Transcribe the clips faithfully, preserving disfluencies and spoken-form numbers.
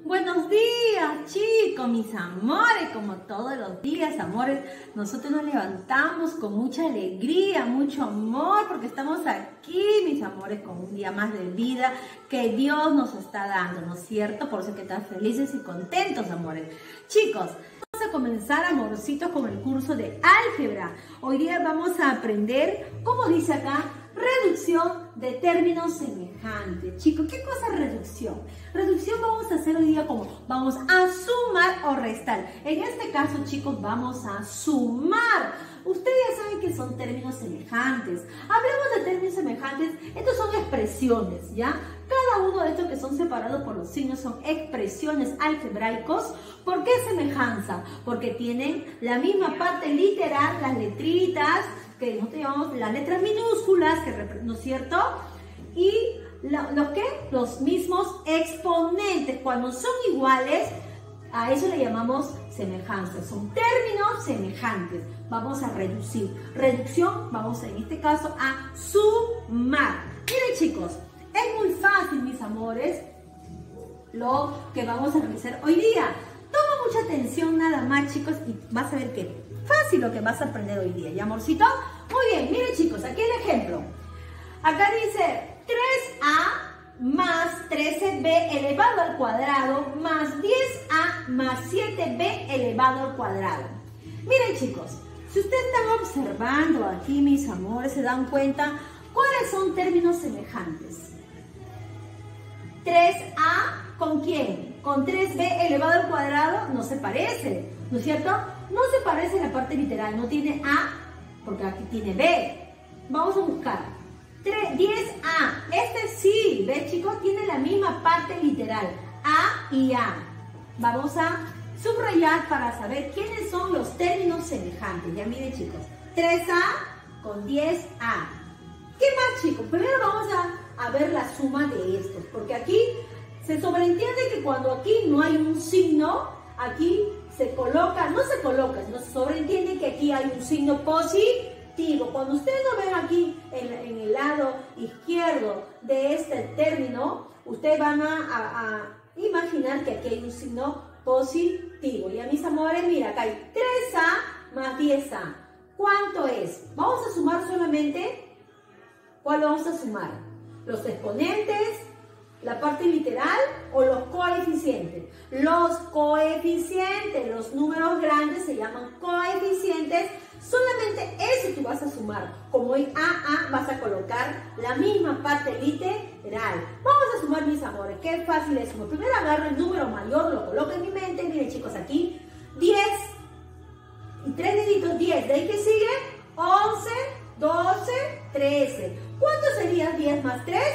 Buenos días, chicos, mis amores, como todos los días, amores, nosotros nos levantamos con mucha alegría, mucho amor, porque estamos aquí, mis amores, con un día más de vida que Dios nos está dando, ¿no es cierto? Por eso que están felices y contentos, amores. Chicos, vamos a comenzar, amorcitos, con el curso de álgebra. Hoy día vamos a aprender, como dice acá, reducción de términos semejantes. Chicos, ¿qué cosa es reducción? Reducción vamos a hacer hoy día como vamos a sumar o restar. En este caso, chicos, vamos a sumar. Ustedes ya saben que son términos semejantes. Hablemos de términos semejantes. Estos son expresiones, ¿ya? Cada uno de estos que son separados por los signos son expresiones algebraicos. ¿Por qué semejanza? Porque tienen la misma parte literal, las letritas, que nosotros llamamos las letras minúsculas, que, ¿no es cierto? Y la, los que los mismos exponentes, cuando son iguales, a eso le llamamos semejanza. Son términos semejantes. Vamos a reducir. Reducción, vamos en este caso a sumar. Miren, chicos, es muy fácil, mis amores, lo que vamos a realizar hoy día. Toma mucha atención nada más, chicos, y vas a ver que fácil lo que vas a aprender hoy día, ¿ya, amorcito? Muy bien, miren, chicos, aquí el ejemplo. Acá dice tres a más trece b elevado al cuadrado más diez a más siete b elevado al cuadrado. Miren, chicos, si ustedes están observando aquí, mis amores, se dan cuenta cuáles son términos semejantes. tres a, ¿con quién? Con tres b elevado al cuadrado no se parece, ¿no es cierto? No se parece en la parte literal, no tiene a, porque aquí tiene b. Vamos a buscar. diez a, este sí, ¿ves, chicos? Tiene la misma parte literal, a y a. Vamos a subrayar para saber quiénes son los términos semejantes. Ya miren, chicos, tres a con diez a. ¿Qué más, chicos? Primero vamos a, a ver la suma de estos, porque aquí se sobreentiende que cuando aquí no hay un signo, aquí se coloca, no se coloca, sino se sobreentiende que aquí hay un signo positivo. Cuando ustedes lo ven aquí en, en el lado izquierdo de este término, ustedes van a, a, a imaginar que aquí hay un signo positivo. Y a mis amores, mira, acá hay tres a más diez a. ¿Cuánto es? Vamos a sumar solamente. ¿Cuál vamos a sumar? Los exponentes, la parte literal o los coeficientes. Los coeficientes, los números grandes se llaman coeficientes. Solamente eso tú vas a sumar. Como en a a vas a colocar la misma parte literal. Vamos a sumar, mis amores. Qué fácil es sumar. Primero agarro el número mayor, lo coloco en mi mente. Miren, chicos, aquí diez y tres deditos, diez. De ahí que sigue once, doce, trece. ¿Cuánto sería diez más tres?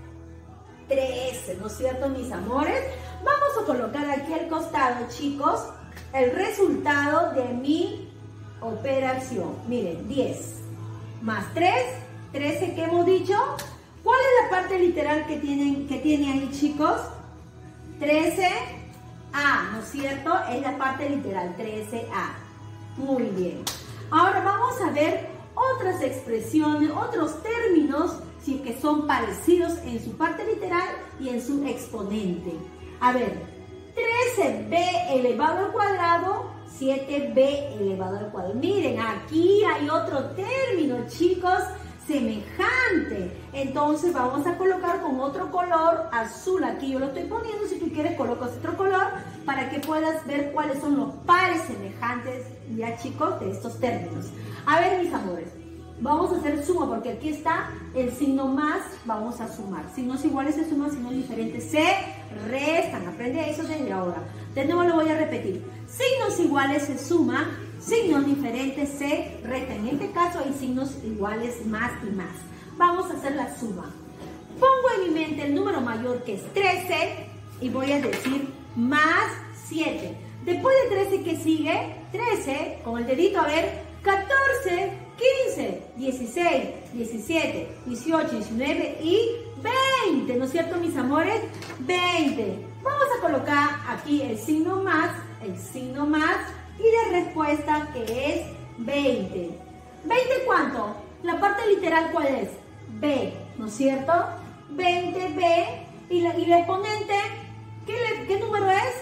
trece, ¿no es cierto, mis amores? Vamos a colocar aquí al costado, chicos, el resultado de mi operación. Miren, diez más tres, trece, ¿qué hemos dicho? ¿Cuál es la parte literal que, tienen, que tiene ahí, chicos? trece a, ¿no es cierto? Es la parte literal, trece a. Muy bien. Ahora vamos a ver otras expresiones, otros términos, sí, que son parecidos en su parte literal y en su exponente. A ver, trece b elevado al cuadrado, siete b elevado al cuadrado. Miren, aquí hay otro término, chicos, semejante. Entonces vamos a colocar con otro color azul. Aquí yo lo estoy poniendo, si tú quieres colocas otro color para que puedas ver cuáles son los pares semejantes, ya, chicos, de estos términos. A ver, mis amores, vamos a hacer suma porque aquí está el signo más, vamos a sumar. Signos iguales se suman, signos diferentes se restan. Aprende eso desde ahora. De nuevo lo voy a repetir. Signos iguales se suman, signos diferentes se restan. En este caso hay signos iguales más y más. Vamos a hacer la suma. Pongo en mi mente el número mayor, que es trece, y voy a decir más siete. Después de trece, ¿qué sigue? trece, con el dedito, a ver, catorce, quince, dieciséis, diecisiete, dieciocho, diecinueve y veinte, ¿no es cierto, mis amores? veinte. Vamos a colocar aquí el signo más, el signo más y la respuesta, que es veinte. ¿veinte cuánto? La parte literal, ¿cuál es? B, ¿no es cierto? veinte b y, la, y el exponente, ¿qué, le, ¿qué número es?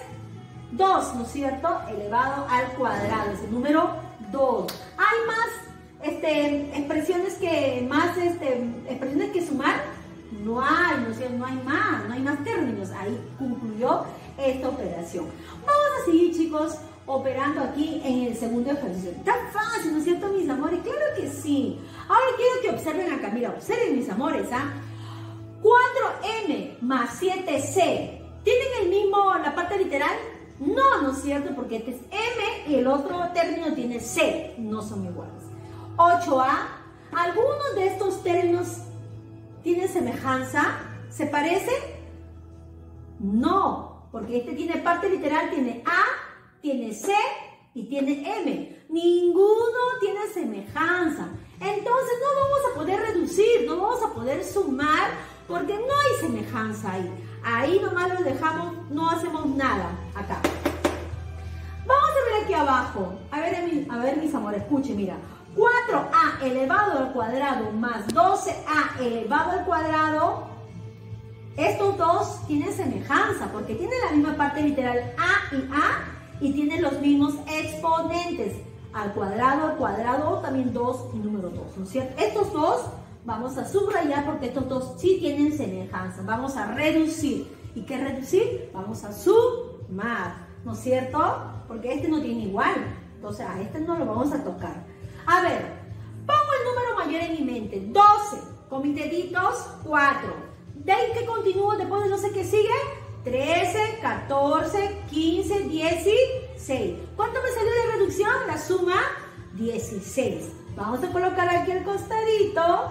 dos, ¿no es cierto? Elevado al cuadrado, es el número dos. Hay más este, expresiones que más este, expresiones que sumar. No hay, no, es cierto? No hay más, no hay más términos. Ahí concluyó esta operación. Vamos a seguir, chicos, operando aquí en el segundo ejercicio. Tan fácil, ¿no es cierto, mis amores? Claro que sí. Ahora quiero que observen acá. Mira, observen, mis amores, ¿ah? cuatro eme más siete ce. ¿Tienen el mismo, la parte literal? No, ¿no es cierto? Porque este es M y el otro término tiene C. No son iguales. ocho a. ¿Algunos de estos términos tienen semejanza? ¿Se parecen? No, porque este tiene parte literal, tiene A, tiene C y tiene M. Ninguno tiene semejanza. Entonces no vamos a poder reducir, no vamos a poder sumar porque no hay semejanza ahí. Ahí nomás lo dejamos, no hacemos nada acá. Vamos a ver aquí abajo. A ver, a ver mis amores, escuchen, mira. cuatro a elevado al cuadrado más doce a elevado al cuadrado. Estos dos tienen semejanza porque tienen la misma parte literal A y A y tienen los mismos exponentes. Al cuadrado, al cuadrado, también dos y número dos, ¿no es cierto? Estos dos vamos a subrayar porque estos dos sí tienen semejanza. Vamos a reducir. ¿Y qué reducir? Vamos a sumar, ¿no es cierto? Porque este no tiene igual. Entonces a este no lo vamos a tocar. A ver, pongo el número mayor en mi mente. doce, con mis deditos, cuatro. ¿De ahí que continúo después de doce que sigue? trece, catorce, quince, dieciséis. ¿Cuánto me salió de reducción? La suma, dieciséis. Vamos a colocar aquí al costadito.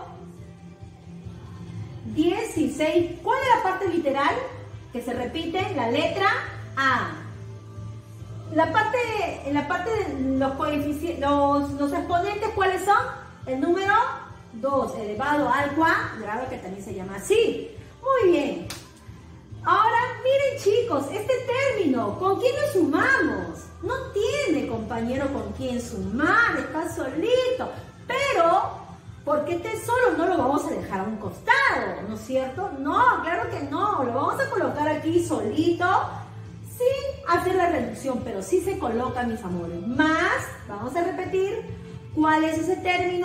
dieciséis. ¿Cuál es la parte literal? Que se repite, la letra A. La parte, en la parte de los coeficientes, los, los exponentes, ¿cuáles son? El número dos elevado al cuadrado, que también se llama así. Muy bien. Ahora, miren chicos, este término, ¿con quién lo sumamos? No tiene, compañero, con quién sumar, está solito. Pero, porque este solo no lo vamos a dejar a un costado, ¿no es cierto? No, claro que no, lo vamos a colocar aquí solito, sin hacer la reducción, pero sí se coloca, mis amores. Más, vamos a repetir, ¿cuál es ese término?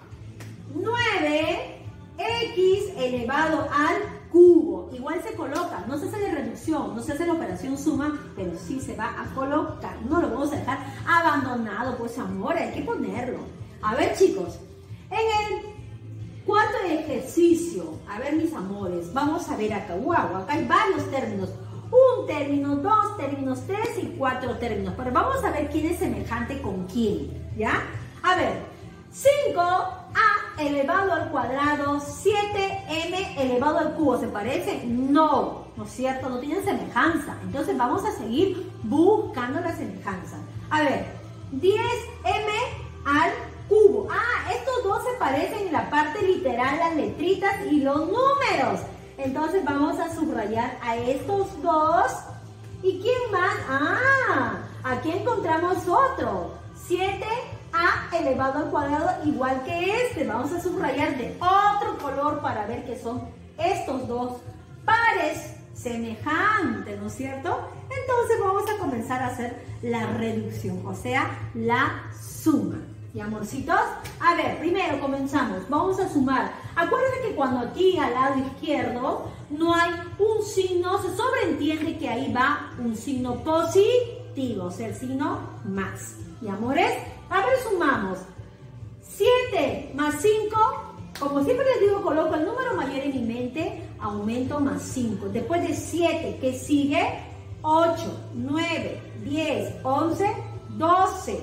nueve equis elevado al cubo. Igual se coloca, no se hace la reducción, no se hace la operación suma, pero sí se va a colocar. No lo vamos a dejar abandonado, pues amor, hay que ponerlo. A ver, chicos, en el cuarto ejercicio, a ver, mis amores, vamos a ver acá, wow, acá hay varios términos. Un término, dos términos, tres y cuatro términos. Pero vamos a ver quién es semejante con quién, ¿ya? A ver, cinco a elevado al cuadrado, siete eme elevado al cubo. ¿Se parece? No, ¿no es cierto? No tienen semejanza. Entonces vamos a seguir buscando la semejanza. A ver, diez eme al cubo. Ah, estos dos se parecen en la parte literal, las letritas y los números. Entonces vamos a subrayar a estos dos. ¿Y quién más? Ah, aquí encontramos otro. siete a elevado al cuadrado, igual que este. Vamos a subrayar de otro color para ver que son estos dos pares semejantes, ¿no es cierto? Entonces vamos a comenzar a hacer la reducción, o sea, la suma. ¿Y amorcitos? A ver, primero comenzamos. Vamos a sumar. Acuérdense que cuando aquí al lado izquierdo no hay un signo, se sobreentiende que ahí va un signo positivo, o sea, el signo más. ¿Y amores? A ver, sumamos. siete más cinco. Como siempre les digo, coloco el número mayor en mi mente, aumento más cinco. Después de siete, ¿qué sigue? ocho, nueve, diez, once, doce.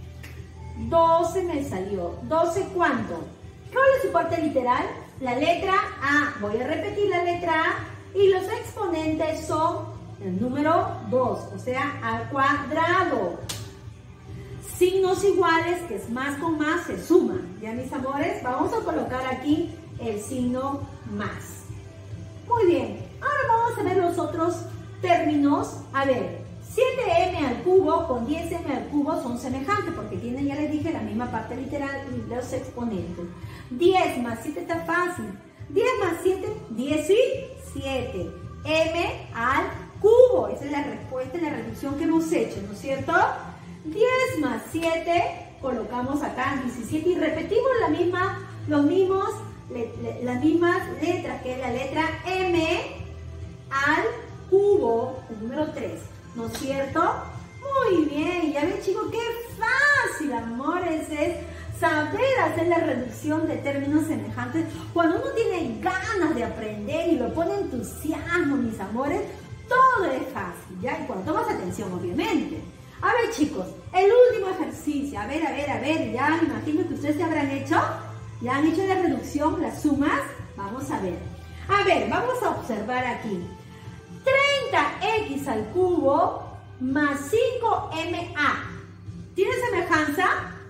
doce me salió. ¿doce cuánto? ¿Cuál es su parte literal? La letra A. Voy a repetir la letra A. Y los exponentes son el número dos, o sea, al cuadrado. Signos iguales, que es más con más, se suman. ¿Ya, mis amores? Vamos a colocar aquí el signo más. Muy bien. Ahora vamos a ver los otros términos. A ver, siete eme al cubo con diez eme al cubo son semejantes porque tienen, ya les dije, la misma parte literal y los exponentes. diez más siete está fácil. diez más siete, diecisiete. M al cubo, ese es la respuesta, la reducción que hemos hecho, ¿no es cierto? diez más siete, colocamos acá diecisiete y repetimos la misma, los mismos, le, le, las mismas letras, que es la letra M al cubo, el número tres, ¿no es cierto? Muy bien, ya ven chicos, qué fácil, amores, es saber hacer la reducción de términos semejantes. Cuando uno tiene ganas de aprender y lo pone entusiasmo, mis amores, todo es fácil, ¿ya? Y cuando tomas atención, obviamente. A ver, chicos, el último ejercicio. A ver, a ver, a ver, ya me imagino que ustedes ya habrán hecho. ¿Ya han hecho la reducción, las sumas? Vamos a ver. A ver, vamos a observar aquí. treinta equis al cubo más cinco eme a. ¿Tiene semejanza?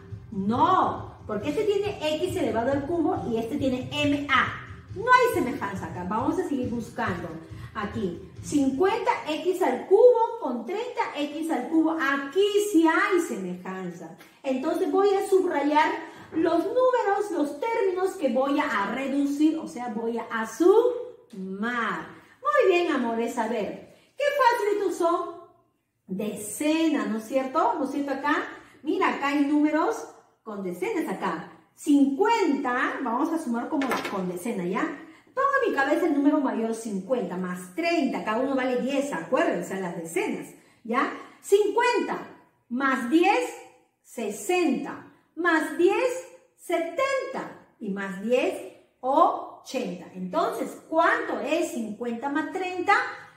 No, porque este tiene x elevado al cubo y este tiene eme a. No hay semejanza acá. Vamos a seguir buscando. Aquí, cincuenta equis al cubo con treinta equis al cubo. Aquí sí hay semejanza. Entonces voy a subrayar los números, los términos que voy a reducir, o sea, voy a sumar. Muy bien, amores, a ver, ¿qué facilitos son? Decenas, ¿no es cierto? ¿No es cierto acá? Mira, acá hay números con decenas acá. cincuenta, vamos a sumar como con decenas, ¿ya? Pongo en mi cabeza el número mayor cincuenta, más treinta, cada uno vale diez, acuérdense, a las decenas, ¿ya? cincuenta, más diez, sesenta, más diez, setenta, y más diez, ochenta. Entonces, ¿cuánto es cincuenta más treinta?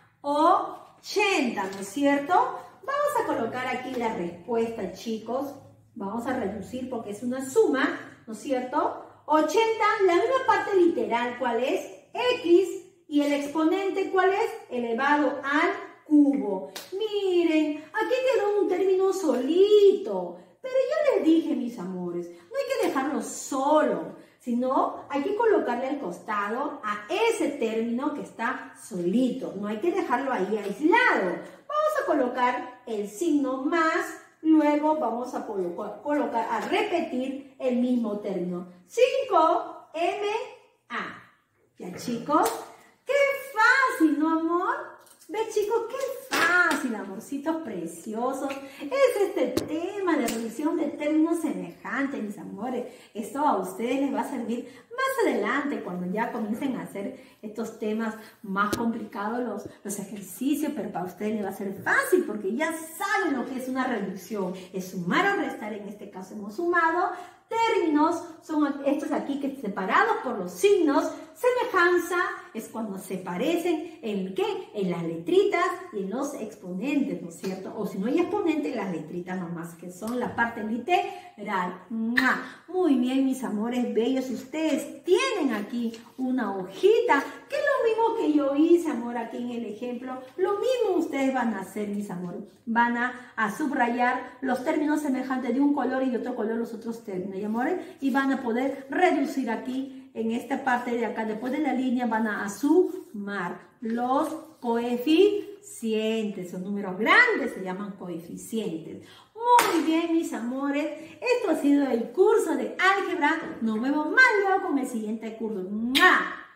ochenta, ¿no es cierto? Vamos a colocar aquí la respuesta, chicos. Vamos a reducir porque es una suma, ¿no es cierto? ochenta, la misma parte literal, ¿cuál es? X, y el exponente, ¿cuál es? Elevado al cubo. Miren, aquí quedó un término solito, pero yo les dije, mis amores, no hay que dejarlo solo, sino hay que colocarle al costado a ese término que está solito, no hay que dejarlo ahí aislado. Vamos a colocar el signo más. Luego vamos a colocar, colocar, a repetir el mismo término. cinco eme a. ¿Ya, chicos? ¡Qué fácil!, ¿no, amor? ¿Ve, chicos? ¡Qué fácil, amorcitos preciosos! Es este tema de reducción de términos semejantes, mis amores. Esto a ustedes les va a servir más adelante, cuando ya comiencen a hacer estos temas más complicados, los, los ejercicios, pero para ustedes les va a ser fácil, porque ya saben lo que es una reducción. Es sumar o restar, en este caso hemos sumado. Términos son estos aquí que separados por los signos. Semejanza es cuando se parecen en qué, en las letritas y en los exponentes, ¿no es cierto? O si no hay exponentes, las letritas nomás, que son la parte literal. ¡Mua! Muy bien, mis amores bellos, ustedes tienen aquí una hojita, que es lo mismo que yo hice, amor, aquí en el ejemplo. Lo mismo ustedes van a hacer, mis amores. Van a, a subrayar los términos semejantes de un color y de otro color los otros términos, ¿y, amores? Y van a poder reducir aquí, en esta parte de acá, después de la línea, van a sumar los coeficientes. Son números grandes, se llaman coeficientes. Muy bien, mis amores. Esto ha sido el curso de álgebra. Nos vemos más luego con el siguiente curso. ¡Mua!